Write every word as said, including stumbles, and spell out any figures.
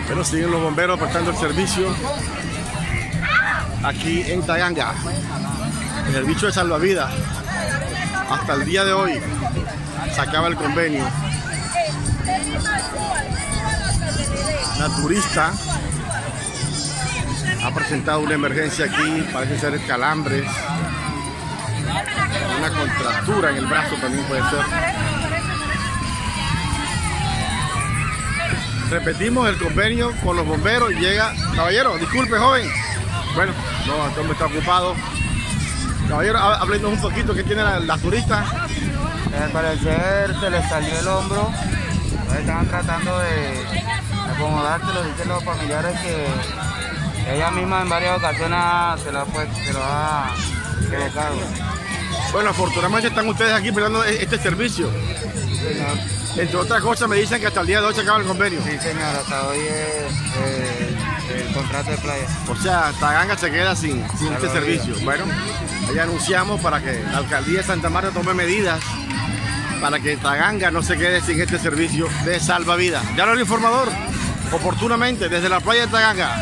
Pero siguen los bomberos prestando el servicio aquí en Taganga. El servicio de salvavidas. Hasta el día de hoy se acaba el convenio. La turista ha presentado una emergencia aquí, parece ser calambres, una contractura en el brazo también puede ser. Repetimos el convenio con los bomberos y llega... Caballero, disculpe, joven. Bueno, no, este hombre está ocupado. Caballero, háblenos un poquito, ¿qué tiene la, la turista? Al parecer se le salió el hombro. Estaban tratando de acomodárselo, dicen los familiares que ella misma en varias ocasiones se lo ha, pues, se lo ha colocado. Bueno, afortunadamente están ustedes aquí prestando este servicio. Señor. Entre otras cosas me dicen que hasta el día de hoy se acaba el convenio. Sí, señor, hasta hoy es eh, el contrato de playa. O sea, Taganga se queda sin, sin este servicio. Bueno, ahí anunciamos para que la alcaldía de Santa Marta tome medidas para que Taganga no se quede sin este servicio de salvavidas. Ya lo el informador, oportunamente desde la playa de Taganga.